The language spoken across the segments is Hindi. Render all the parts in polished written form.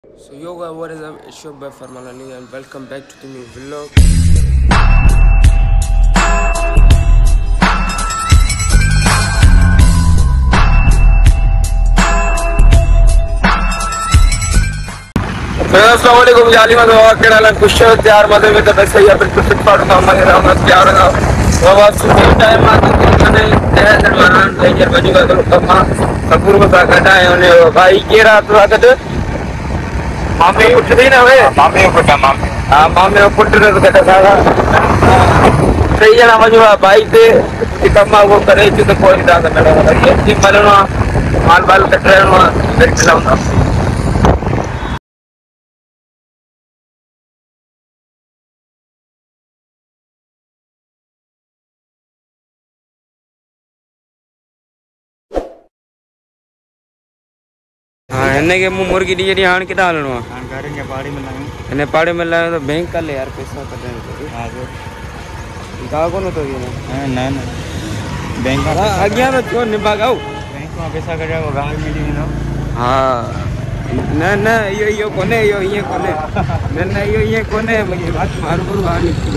So yo guys, what is up? It's your boy Farmalani and welcome back to the new vlog. अस्सलामुअलैकुम जाली में दवा के डालन कुछ यार मजे में तो बस या बिल्कुल फिट फाट का मजे रहा हूं यार ना वो बात सुबह टाइम आते मैंने नया दरबार लेकर बजूगा तो कमा कपूर को काटा है उन्हें भाई के रात रात मामे उठ दी ना वे मामे उठा मामे हां मामे उठ रहे तो कटा सारा सही है ना मजूगा भाई से कमा वो करे तो कोई दादा मेरा ये मरना माल बाल कट रहे हो फिर चलाऊंगा इन्हें के मुर्गी डी डी हाण के डालनो हां करेंगे पहाड़ी में लाऊं इन्हें पहाड़ी में लाऊं तो बैंक कर ले यार पैसा कर दे हां जो गांव को न तो ये ना ना बैंक का आज्ञा में तो निभा गाओ बैंक में पैसा कर जाओ गांव में दी ना हां ना ना यो कोने यो ये कोने ना ना ये कोने मुझे बात मारो करो बाहर निकल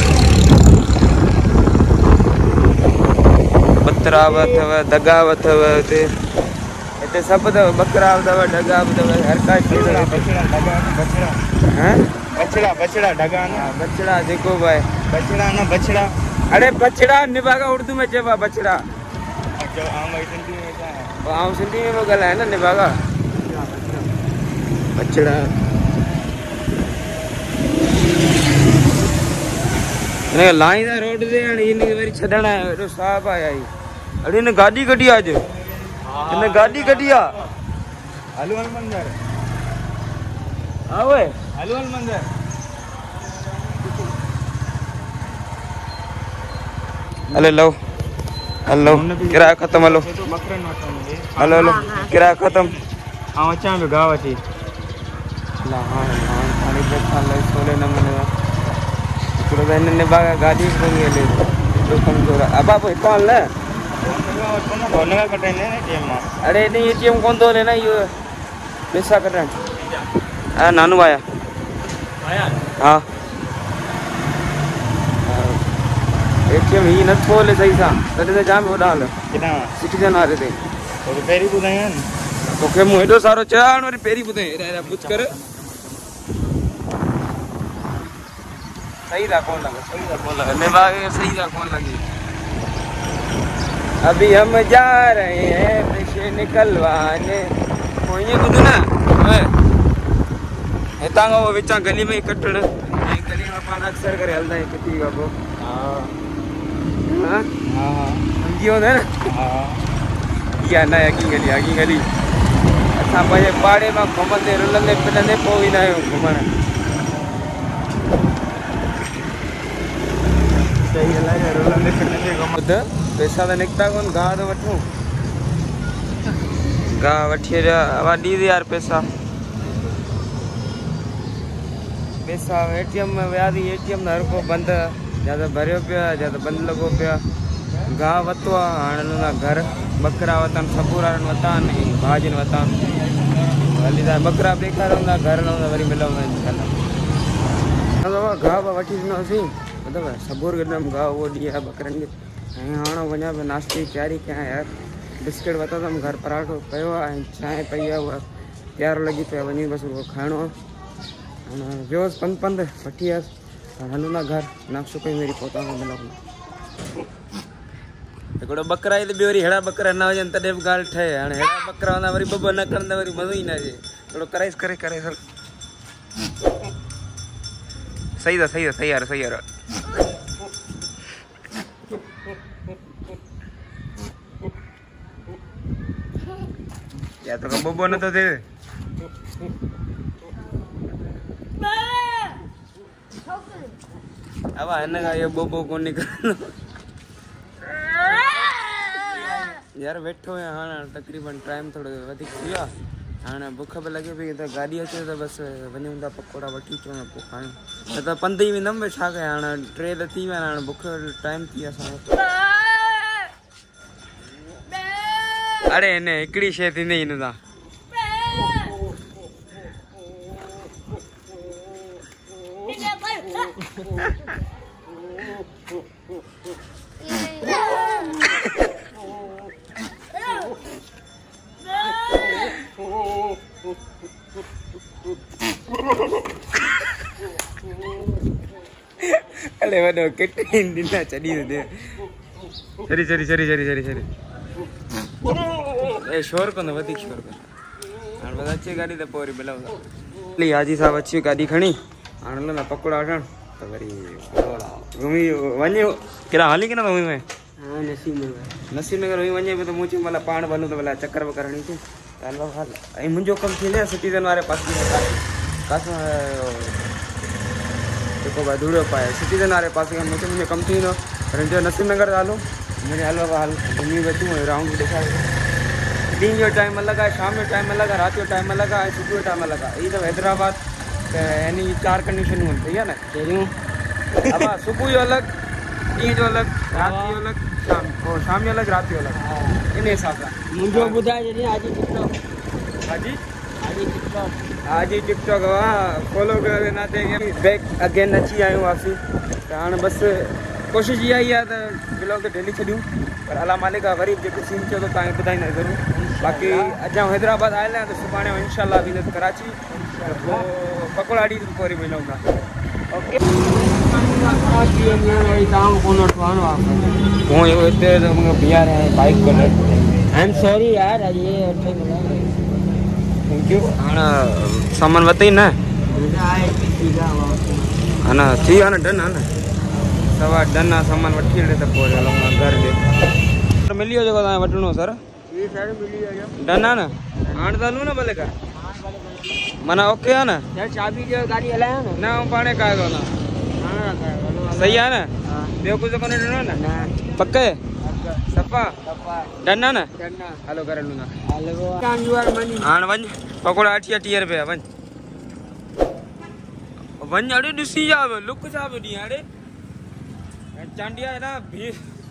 बतरावत है दगावत है ते सब बकरा डगा हर का बछड़ा बछड़ा हैं बछड़ा डगा ना बछड़ा देखो भाई बछड़ा ना बछड़ा अरे बछड़ा निभागा उर्दू में जेबा बछड़ा जो आम सिंधी में क्या है आम सिंधी में वो गला है ना निभागा बछड़ा ने लाइन दा रोड दे इन वरी छडना है तो साहब आया अरे ने गाड़ी कटी आज इन्हें गाड़ी कटिया हलवाल मंदिर हाँ वे हलवाल मंदिर अरे लो हेलो किराया खत्म हेलो हेलो हेलो किराया खत्म हाँ अच्छा में गाँव अच्छी ला हाँ हाँ पानी बैठा ले सोले न मने पूरा तो इन्हें बागा गाड़ी कोई ले तो कमजोर अब आप कौन ले कौन का कटे ने एटीएम अरे नहीं एटीएम कौन तो लेना ये पैसा कट रहा हां नानू आया हां एटीएम ही न खोले सही सा कटे से जाम हो डाल कितना सिटीजन आ रहे थे तो पेरी बुधाया तो के मु एडो सारो चाण वरी पेरी बुधे रे पूछ कर सही दा कौन लगा ने बागे सही दा कौन लगी अभी हम जा रहे हैं पैसे निकलवाने कोई कुछ ना हेतांगा वो विचा गली में कटण गली में पान अक्सर करे हलदा है किती का को हां हां हां समझियो ना हां या ना आगी गली असा पजे पाड़े में घुमंदे रुलंदे पिनंदे पोई ना घुमण सही लगे रुलंदे पिनंदे घुमंदे पैसा तो निकता कौन गा तो वठूं गा वठी वा दी यार पैसा एटीएम में विया थी एटीएम हर को बंद ज्यादा भरियो पिया ज्यादा बंद लगो पिया गा वतो हाणे ना घर बकरा वतन सबूरान वतन भाजन वतन हली बकरा बेकार होंदा घर न वरी मिलंदा इंशाल्लाह गा वठी दिनो सी मतलब सबूर गदम गा वो दिया बकरन के हाँ वञा पे नाश्ते की तैयारी क्या यार बिस्किट वता तुम घर पराठो पो चाय पई है तैयार लगी पे वही बस वो खाणो व्योस पंद वठी हलूं ना घर नाश्तो कई मेरी पोता को मिलो हिकिड़ो बकरा आई तो ॿियो वरी हेड़ा बकरा न हुजनि तॾहिं बि ॻाल्हि ठहे हाणे हेड़ा बकरा हूंदा वरी ॿ न करंदा वरी मज़ो ई न अचे थोरो कराइस करे सही यार या तो बोबो न तो दे अब का ये बोबो को निकल यार बैठो है हाँ तकरीबन टाइम थोड़ो वधिक थिया हाँ बुख भी लगे पई तो गाड़ी अचे तो बस वञूं था पकोड़ा वठी अचूं पोइ खायूं न त पंध ई वेंदमि छा कयां हाणे टे त थी विया हाणे बुख टाइम थी असांजो अरे हिन हिकिड़ी शइ थींदी हिन सां अरे वॾो किटिन ॾिना चढ़ी दे चरी चरी चरी चरी चरी चरी ए शोर कंदो वधीक शोर कंदो हाणे बस अचे गाॾी त पोइ वरी मिलूं हाजी साहब अची गाॾी खणी हाणे हलो न पकोड़ा वठण त वरी घुमी वञे केॾा हली की न घुमी में नसीब नगर हुई वञे पियो त मूं चयो पाण वञूं त भला चकर वकर हणी अचूं त हलो हल ऐं मुंहिंजो कमु थी वियो सिटीज़न वारे पासे काथां जेको धूड़ियो पाए सिटीज़न वारे पासे खां मुंहिंजो कमु थी वेंदो पर जो नसीब नगर त हलो मुंहिंजे हलो हल घुमी अचूं राउंड ॾेखारे ॾींहं जो टाइम अलॻि आहे शाम जो टाइम अलॻि आहे राति जो टाइम अलॻि आहे ऐं सुबुह जो टाइम अलॻि आहे हीअ त हैदराबाद त यानी 4 कंडीशनूं आहिनि सही आहे न कहिड़ियूं अब सुबुह जो अलॻि ॾींहं जो अलॻि राति जो अलॻि शाम जो अलॻि राति जो अलॻि इन हिसाब सां मुंहिंजो ॿुधाए जॾहिं हाजी टिकटॉक हाजी टिकटॉक फॉलो कयो नाते बैक अगेन अची आहियूं वापसी त हाणे बसि कोशिशि इहा ई आहे त ब्लॉग त डेली छॾियूं पर अला मालिक आहे वरी जेको सीन थियो त तव्हांखे ॿुधाईंदा ज़रूरु बाक़ी अॼु हैदराबाद आयल आहियां त सुभाणे इनशाला वेंदुसि कराची त पोइ पकोड़ा ॾींहुं पोइ वरी मिलूं था ओके हिते बीहार आहे bike colour I am sorry यार ये थैंक यू हाणे सामान वरितई न हा न थी वियो न डन आहे न सवा डन आहे सामान वठी हले त पोइ हलूं घर ॾे मिली वियो जेको तव्हांखे वठिणो सर डन आहे न हाणे त हलूं न भले का माना ओके आहे न चाबी ॾियो गाॾी हलायो न आउं पाणे काए थो न सही आहे न ॿियो कुझु कोन्हे ॾिनो न पक सफ़ा डन आहे न हलो घर हलूं था हाणे वञ पकोड़ा 80 रुपया वञ वञ अड़े ॾिसी जा लुक छा पियो ॾींहुं अड़े चांडिया है ना भी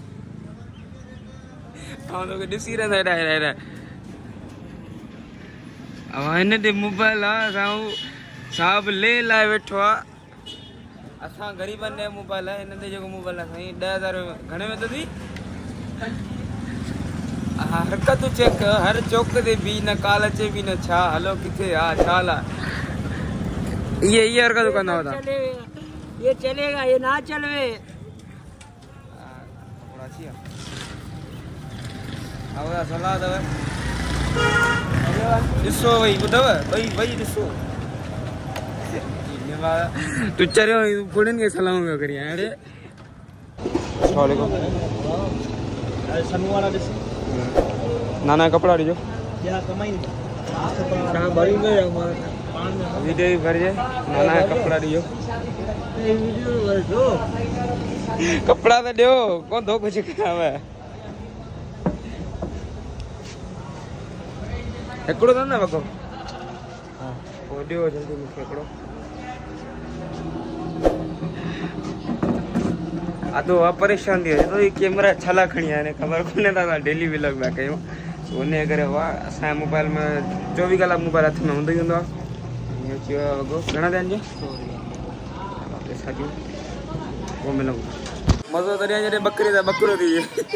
हम लोग ॾिसी रहे हेॾा हेॾा हेॾा अब हिन ते मोबाइल आहे साहब ले लाइ वेठो आहे असां ग़रीबनि ॾे मोबाइल आहे हिन ते जेको मोबाइल आहे साईं 10,000 घणे में थो थी हरकत चेक हर चौक ते बि न काल अचे बि न छा हलो किथे हा छा ला ये हरकत कंदा हुआ ये चलेगा ये ना चलवे आवड़ा सलाह दव ॾिसो भई ॿुधव भई ॾिसो तू चरियो पुड़ियुनि खे सलाम पियो करी हाणे नाना कपिड़ा ॾिजो वीडियो भी भर जाए नाना कपड़ा दियो कपड़ा तो दियो कौन दो कुछ खावे एकड़ो दंदा बको हां ओ दियो जल्दी मुखे एकड़ो आदो परेशान दियो तो ये कैमरा छला खणी आने खबर कोने ता डेली व्लॉग में कयो ओने करे वा असा मोबाइल में 24 कलाक मोबाइल हाथ में हुंदो हुंदो घना ध्यान जो वो मिलो मज़ो दरिया जॾहिं बकरी दा बकरो थी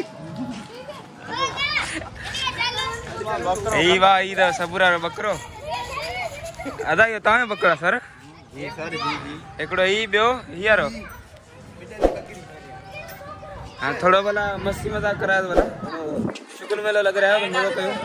ई वाह ई दा सबूरा बकरो अदा यो तव्हां बकरा सर जी सर जी एकड़ो ई ॿियो हीअरो हाँ थोड़ा भला मस्ती मजाक कराया तो भला शुक्र मेलो लग रहा है तो मज़ो कयो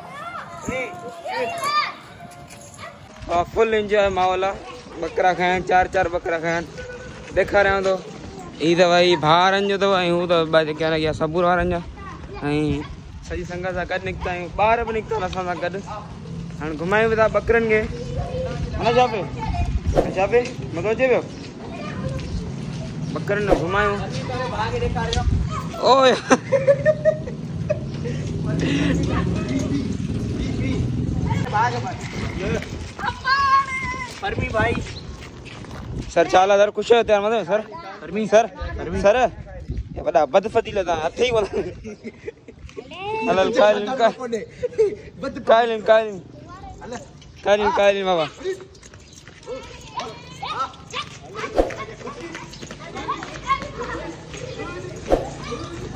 फुल एंजॉय माहौला बकरा खाइन 4 बकरा खाइन देखा रहा तो ई तो भाई भारन जो तो हूँ तो क्या लगे सबूर वारन जा सजी संगत सां गॾु निकिता आहियूं ॿार बि निकिता असां सां गॾु हाणे घुमायूं था बकरनि खे न जापे मज़ो अचे पियो बकरनि खे घुमायूं ओ परमी भाई सर 4,000 खुश है त्यार मतलब सर परमी सर ये बड़ा बदफतीला था हथे ही बोला हलल कालिन बाबा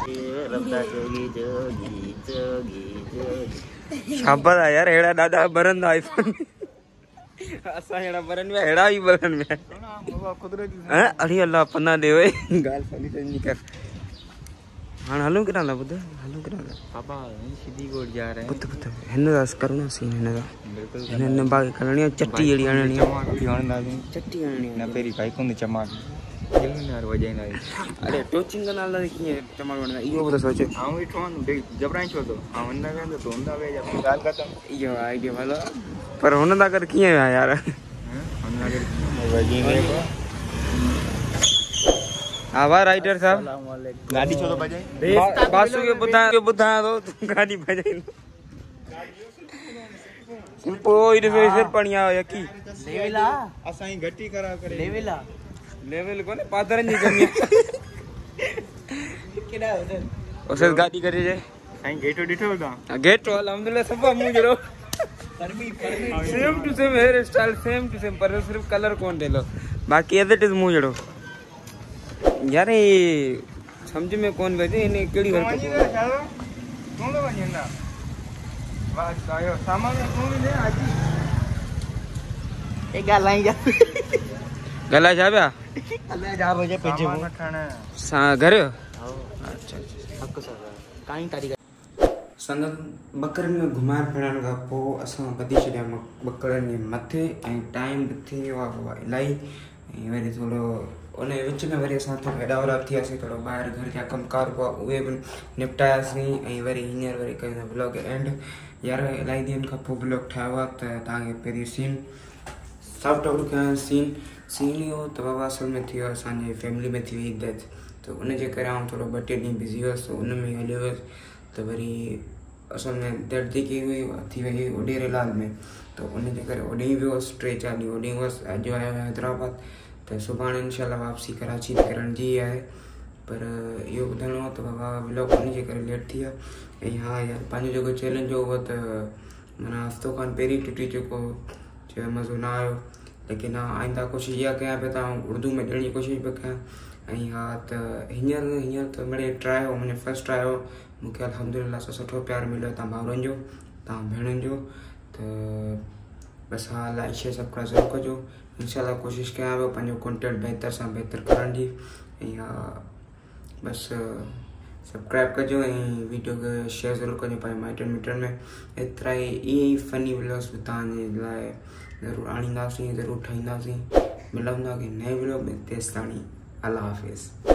शाबाश आहे यार हेड़ा ॾाढा बरंदा आईफोन असां हेड़ा बरन में हेड़ा ई बरन में हैं अरे अल्लाह पन्ना दे ओए गाल साली नहीं कर हां हलूं किना ला बुध हलूं किना ला पापा सीधी कोट जा रहे हैं बुध हिन दा करूं सीन हिन दा बिल्कुल हिन बाग करणी चट्टी जड़ी आणणी चट्टी आणणी ना पेरी भाई कोन चमाट यार वजह ना अरे टोचिंग ना ला की चमाट वणा इयो बता सोचे हां ई टोन जबराई छो तो हां वंदा वे तो होंदा वे अपनी गाल खत्म इयो आईडिया वाला पर हुन दा कर किए यार हुन दा कर वजह ने आवा राइटर साहब गाड़ी छोड़ो बजाई बासु के बुधा दो तुम गाड़ी बजाई सिंपो इधर से पणिया यकी लेवला असाई घटी करा करे लेवल कोने पादरन जी कमी केड़ा उधर ओसे गाड़ी करे जे साई गेटो डिठो दा गेट अल्हम्दुलिल्लाह सब मुंह जड़ो same to same hair style same to same पर सिर्फ कलर कोन देलो बाकी एज इट इज मुंह जड़ो यार ये समझ में कौन बैठे इन्हें केड़ी हरकत कौन लो वंदा बस आयो सामान कौन ले आजी ए गालाई जा गला जाबा अल्लाह जा रोजे पेजे सामान ठाणे सा घर अच्छा हक सर काई तारीख संगत बकरन में घुमार फिरण का पो असा बदी छड्या बकरन ने मथे ऐं टाइम थे वा इलाई ऐं वरी थोड़ो उन विच में वरी असां थोरो हेॾा होॾा थियासीं थोरो ॿाहिरि घर जा कमकार हुआ उहे बि निपटायासीं ऐं वरी हींअर वरी कयूं ब्लॉग एंड यार इलाही ॾींहंनि खां पोइ ब्लॉग ठाहियो आहे त तव्हांखे पहिरीं सीन सॉफ्ट आउट कयां सीन इहो त बाबा असल में थी वियो असांजे फैमिली में थी वई डेथ त उनजे करे आउं थोरो 2-3 ॾींहं बिज़ी हुअसि त उन में हलियो हुयुसि त वरी असल में डेथ जेकी हुई थी वई ओडेरेलाल में त उनजे करे ओॾे वियोसि 3-4 ॾींहं ओॾे हुअसि अॼु आयो हैदराबाद त सुभाणे इंशाल्लाह वापसी कराची करण जी आहे पर इहो ॿुधाइणो आहे त बाबा ब्लॉग उनजे करे लेट थी विया ऐं हा यार पंहिंजो जेको चैलेंज हो उहो त माना हफ़्तो खनि पहिरीं टुटी चुको जो मज़ो न आयो लेकिन हा आईंदा कोशिशि इहा कयां पिया त उर्दू में ॾियण जी कोशिशि पिया कयां ऐं हा त हींअर त मिड़े ट्राई हो मुंहिंजो फर्स्ट ट्राई हो मूंखे अल्हम्दुलिल्लाह सुठो प्यारु मिलियो तव्हां भाउरनि जो तव्हां भेणुनि जो त बस हाँ लाइक शेयर सब्सक्राइब ज़रूर कजो इंशाल्लाह कोशिश कयां पियो पंहिंजो कंटेंट बहितर सां बहितर करण जी ऐं बस सब्सक्राइब कजो ऐं वीडियो खे शेयर ज़रूर कजो पंहिंजे माइटनि मिटनि में एतिरा ई फनी व्लॉग्स बि तव्हांजे लाइ ज़रूरु आणींदासीं ज़रूरु ठाहींदासीं मिलंदासीं नए व्लॉग में तेसिताणी अल्लाह हाफ़िज़।